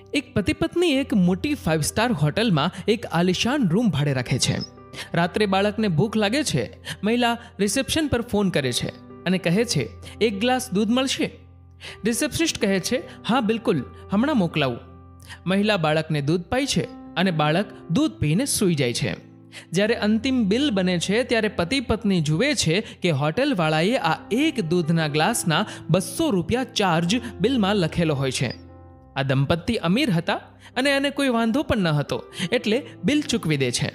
એક પતિ પત્ની એક મોટી 5 સ્ટાર હોટલમાં એક આલિશાન રૂમ ભાડે રાખે છે. રાત્રે બાળકને ભૂખ લાગે છે. મહિલા રિસેપ્શન પર ફોન કરે છે અને કહે છે, એક ગ્લાસ દૂધ મળશે? રિસેપ્શનિસ્ટ કહે છે, હા બિલકુલ, હમણાં મોકલાવું. મહિલા બાળકને દૂધ પાય છે અને બાળક દૂધ પીને સૂઈ જાય છે. જ્યારે અંતિમ બિલ બને છે ત્યારે પતિ પત્ની જુએ છે કે હોટેલવાળાએ આ એક દૂધના ગ્લાસના 200 રૂપિયા ચાર્જ બિલમાં લખેલો હોય છે. આ દંપતી અમીર હતા અને એને કોઈ વાંધો પણ ન હતો, એટલે બિલ ચૂકવી દે છે.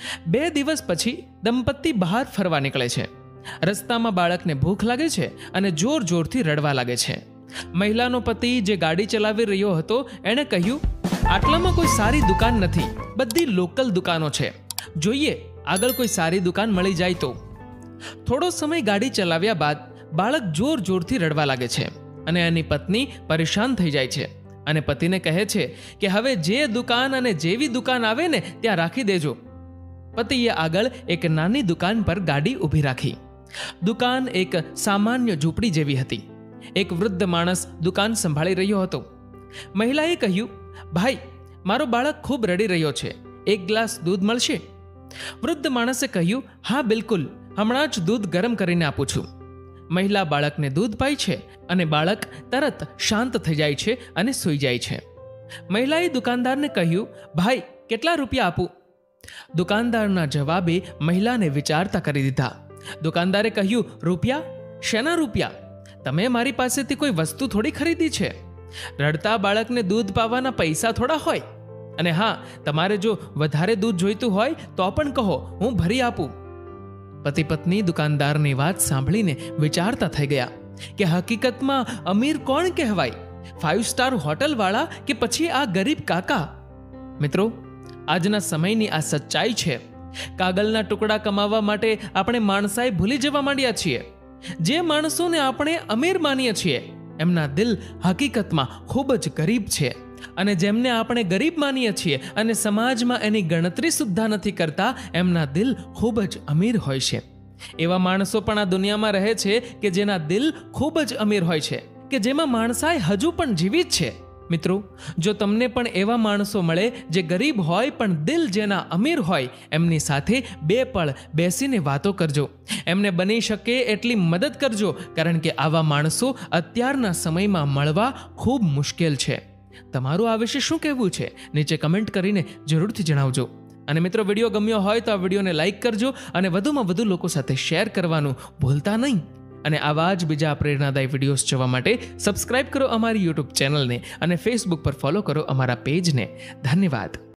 2 દિવસ પછી દંપતી બહાર ફરવા નીકળે છે. રસ્તામાં બાળકને ભૂખ લાગે છે અને જોર જોરથી રડવા લાગે છે. મહિલાનો પતિ જે ગાડી ચલાવી રહ્યો હતો એણે કહ્યું, આટલામાં કોઈ સારી દુકાન નથી, બધી લોકલ દુકાનો છે, જોઈએ આગળ કોઈ સારી દુકાન મળી જાય તો. થોડો સમય ગાડી ચલાવ્યા બાદ બાળક જોર જોરથી રડવા લાગે છે અને એની પત્ની પરેશાન થઈ જાય છે અને પતિને કહે છે કે હવે જે દુકાન અને જેવી દુકાન આવે ને ત્યાં રાખી દેજો. પતિએ આગળ એક નાની દુકાન પર ગાડી ઊભી રાખી. દુકાન એક સામાન્ય ઝૂંપડી જેવી હતી. એક વૃદ્ધ માણસ દુકાન સંભાળી રહ્યો હતો. મહિલાએ કહ્યું, ભાઈ, મારો બાળક ખૂબ રડી રહ્યો છે, એક ગ્લાસ દૂધ મળશે? વૃદ્ધ માણસે કહ્યું, હા બિલકુલ, હમણાં જ દૂધ ગરમ કરીને આપું છું. મહિલા બાળકને દૂધ પાય છે અને બાળક તરત શાંત થઈ જાય છે અને સૂઈ જાય છે. મહિલાએ દુકાનદારને કહ્યું, ભાઈ, કેટલા રૂપિયા આપું? દુકાનદારના જવાબે મહિલાને વિચારતા કરી દીધા. દુકાનદારે કહ્યું, રૂપિયા? શેના રૂપિયા? તમે મારી પાસેથી કોઈ વસ્તુ થોડી ખરીદી છે. રડતા બાળકને દૂધ પાવાના પૈસા થોડા હોય. અને હા, તમારે જો વધારે દૂધ જોઈતું હોય તો પણ કહો, હું ભરી આપું. પતિ પત્ની દુકાનદારની વાત સાંભળીને વિચારતા થઈ ગયા કે હકીકતમાં અમીર કોણ કહેવાય, 5 સ્ટાર હોટલવાળા કે પછી આ ગરીબ કાકા? મિત્રો, આજના સમયની આ સચ્ચાઈ છે. કાગળના ટુકડા કમાવા માટે આપણે માણસાઈ ભૂલી જવા માંડ્યા છીએ. જે માણસોને આપણે અમીર માનીએ છીએ એમના દિલ હકીકતમાં ખૂબ જ ગરીબ છે, અને જેમને આપણે ગરીબ માનીએ છીએ અને સમાજમાં એની ગણતરી સુદ્ધા નથી કરતા, એમના દિલ ખૂબ જ અમીર હોય છે. એવા માણસો પણ આ દુનિયામાં રહે છે કે જેના દિલ ખૂબ જ અમીર હોય છે, કે જેમાં માણસાઈ હજુ પણ જીવિત છે. મિત્રો, જો તમને પણ એવા માણસો મળે જે ગરીબ હોય પણ દિલ જેના અમીર હોય, એમની સાથે 2 પળ બેસીને વાતો કરજો. એમને બની શકે એટલી મદદ કરજો, કારણ કે આવા માણસો અત્યારના સમયમાં મળવા ખૂબ મુશ્કેલ છે. તમારું આ વિશે શું કહેવું છે? નીચે કમેન્ટ કરીને જરૂરથી જણાવજો. અને મિત્રો, વિડીયો ગમ્યો હોય તો આ વિડીયોને લાઈક કરજો અને વધુમાં વધુ લોકો સાથે શેર કરવાનું ભૂલતા નહીં. અને આવા જ બીજા પ્રેરણાદાયી વિડીયોઝ જોવા માટે સબસ્ક્રાઇબ કરો અમારી યુટ્યુબ ચેનલને અને ફેસબુક પર ફોલો કરો અમારા પેજને. ધન્યવાદ.